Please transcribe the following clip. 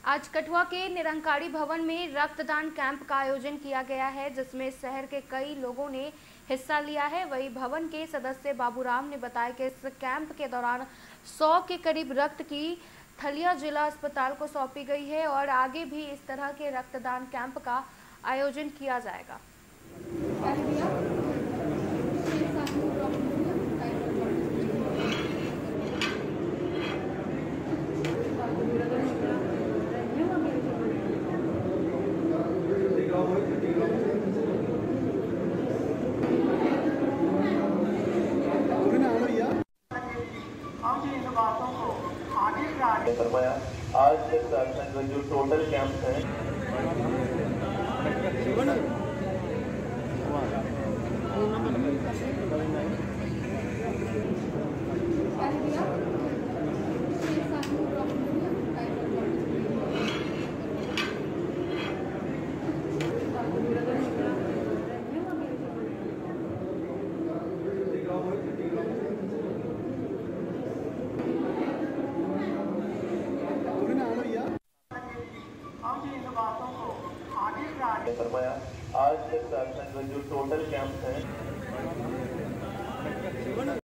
आज कठुआ के निरंकारी भवन में रक्तदान कैंप का आयोजन किया गया है, जिसमें शहर के कई लोगों ने हिस्सा लिया है। वहीं भवन के सदस्य बाबूराम ने बताया कि इस कैंप के दौरान 100 के करीब रक्त की थैलियां जिला अस्पताल को सौंपी गई है और आगे भी इस तरह के रक्तदान कैंप का आयोजन किया जाएगा। करवाया आज तक जो टोटल कैंप है करवाया आज तक जो टोटल कैंप है